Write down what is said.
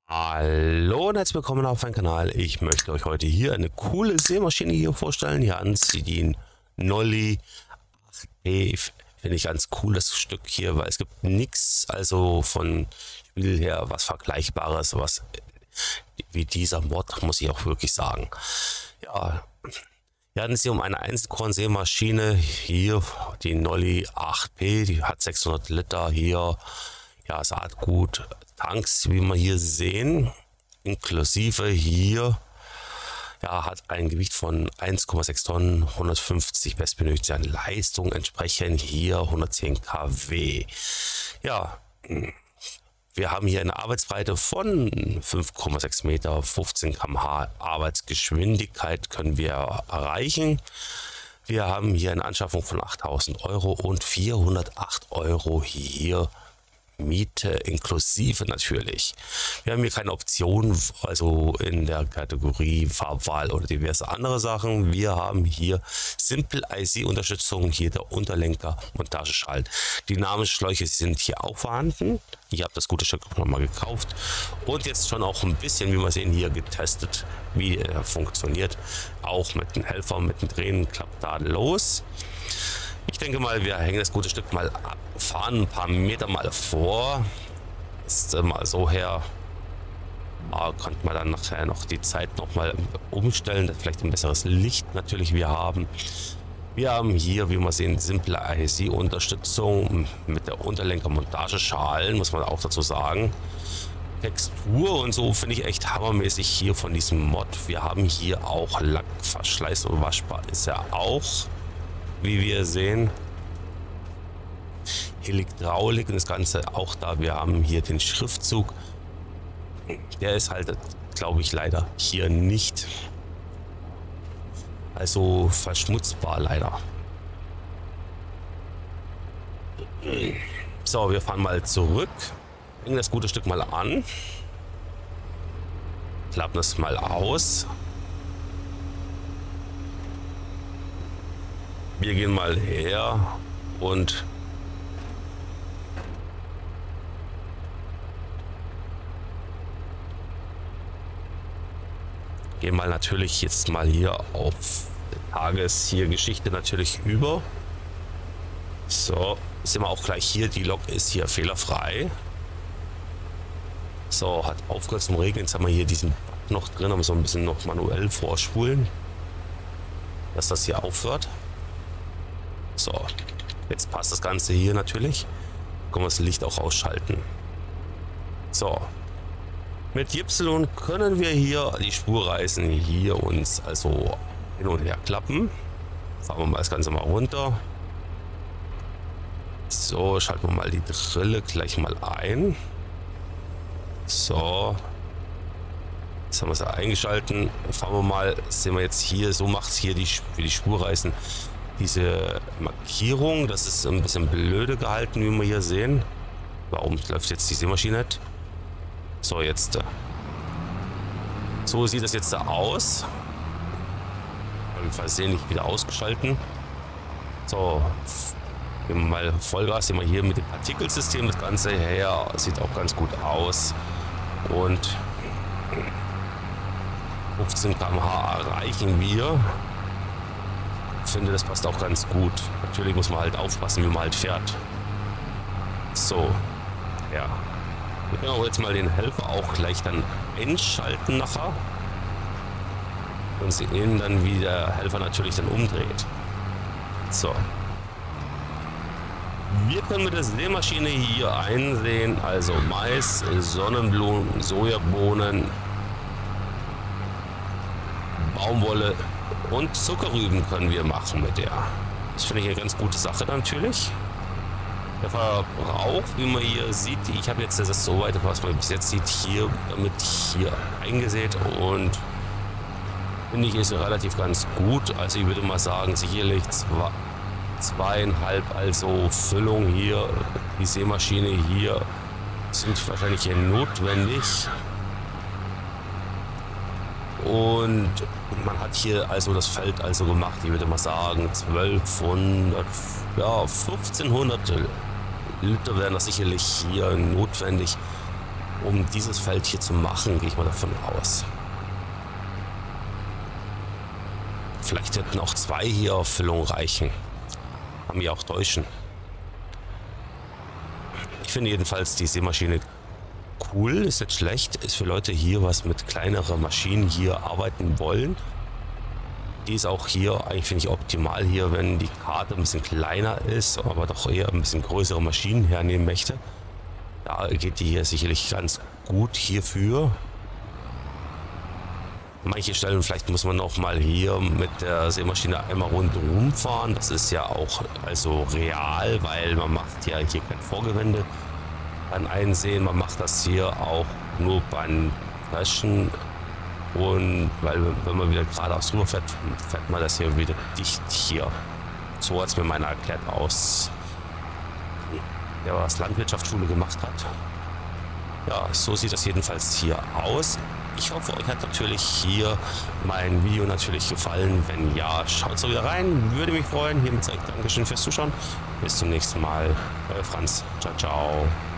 Hallo und herzlich willkommen auf meinem Kanal. Ich möchte euch heute hier eine coole Sämaschine hier vorstellen. Hier an die Nolly 8P. Finde ich ganz cooles Stück hier, weil es gibt nichts, also von Spiel her, was Vergleichbares, was wie dieser Mod, muss ich auch wirklich sagen. Ja, hier handelt es sich um eine Einzelkorn-Sämaschine. Hier die Nolly 8P, die hat 600 Liter hier. Ja, Saatgut, Tanks, wie wir hier sehen, inklusive hier, ja, hat ein Gewicht von 1,6 Tonnen, 150 bestbenötigte Leistung, entsprechend hier 110 kW. Ja, wir haben hier eine Arbeitsbreite von 5,6 Meter, 15 km/h Arbeitsgeschwindigkeit können wir erreichen. Wir haben hier eine Anschaffung von 8.000 Euro und 408 Euro hier Miete inklusive natürlich. Wir haben hier keine Option, also in der Kategorie Farbwahl oder diverse andere Sachen. Wir haben hier Simple IC Unterstützung, hier der Unterlenker, Montageschalt. Dynamische sind hier auch vorhanden. Ich habe das gute Stück nochmal gekauft und jetzt schon auch ein bisschen, wie wir sehen, hier getestet, wie er funktioniert. Auch mit dem Helfer, mit dem Drehen klappt da los. Ich denke mal, wir hängen das gute Stück mal ab, fahren ein paar Meter mal vor. Ist mal so her. Könnte man dann nachher noch die Zeit noch mal umstellen, dass vielleicht ein besseres Licht natürlich wir haben. Wir haben hier, wie wir sehen, simple IC Unterstützung mit der Unterlenker Montageschalen, muss man auch dazu sagen. Textur und so finde ich echt hammermäßig hier von diesem Mod. Wir haben hier auch Lackverschleiß und waschbar ist er auch. Wie wir sehen, Hydraulik und das Ganze auch da. Wir haben hier den Schriftzug. Der ist halt, glaube ich, leider hier nicht. Also verschmutzbar leider. So, wir fahren mal zurück. Hängen das gute Stück mal an. Klappen das mal aus. Wir gehen mal her und gehen mal natürlich jetzt mal hier auf Geschichte natürlich über. So, sind wir auch gleich hier. Die Lok ist hier fehlerfrei. So, hat aufgehört zum Regnen. Jetzt haben wir hier diesen Bug noch drin, haben so ein bisschen noch manuell vorspulen, dass das hier aufhört. So, jetzt passt das Ganze hier natürlich. Können wir das Licht auch ausschalten. So, mit Y können wir hier die Spurreißen hier uns also hin und her klappen. Fahren wir mal das Ganze mal runter. So, schalten wir mal die Drille gleich mal ein. So, jetzt haben wir sie eingeschalten. Fahren wir mal, sehen wir jetzt hier, so macht es hier für die Spurreißen. Diese Markierung, das ist ein bisschen blöde gehalten, wie wir hier sehen. Warum läuft jetzt die Sämaschine nicht? So, jetzt. So sieht das jetzt da aus. Versehentlich wieder ausgeschalten. So, gehen wir mal Vollgas, sehen wir hier mit dem Partikelsystem das Ganze her. Sieht auch ganz gut aus. Und 15 km/h erreichen wir. Ich finde, das passt auch ganz gut. Natürlich muss man halt aufpassen, wie man halt fährt. So, ja. Wir können auch jetzt mal den Helfer auch gleich dann einschalten nachher. Und sehen dann, wie der Helfer natürlich dann umdreht. So. Wir können mit der Sämaschine hier einsehen, also Mais, Sonnenblumen, Sojabohnen, Baumwolle und Zuckerrüben können wir machen mit der. Das finde ich eine ganz gute Sache natürlich. Der Verbrauch, wie man hier sieht, ich habe jetzt das so weit, was man bis jetzt sieht, hier damit hier eingesät und finde ich ist relativ ganz gut. Also ich würde mal sagen, sicherlich 2,5, also Füllung hier, die Sämaschine hier sind wahrscheinlich hier notwendig. Und man hat hier also das Feld also gemacht, ich würde mal sagen 1200, ja 1500 Liter wären das sicherlich hier notwendig. um dieses Feld hier zu machen, gehe ich mal davon aus. Vielleicht hätten auch 2 hier auf Füllung reichen. Haben ja auch Deutschen. Ich finde jedenfalls die Sämaschine cool, ist nicht schlecht. Ist für Leute hier, was mit kleineren Maschinen hier arbeiten wollen. Die ist auch hier, eigentlich finde ich optimal hier, wenn die Karte ein bisschen kleiner ist, aber doch eher ein bisschen größere Maschinen hernehmen möchte. Da geht die hier sicherlich ganz gut hierfür. Manche Stellen, vielleicht muss man noch mal hier mit der Sämaschine einmal rundherum fahren. Das ist ja auch also real, weil man macht ja hier kein Vorgewende beim Einsehen. Man macht das hier auch nur beim Dreschen. Und weil wenn man wieder geradeaus rüber fährt, fährt man das hier wieder dicht hier. So hat es mir meiner erklärt aus, der was Landwirtschaftsschule gemacht hat. Ja, so sieht das jedenfalls hier aus. Ich hoffe, euch hat natürlich hier mein Video natürlich gefallen. Wenn ja, schaut so wieder rein. Würde mich freuen. Hiermit sage ich Dankeschön fürs Zuschauen. Bis zum nächsten Mal. Euer Franz. Ciao, ciao.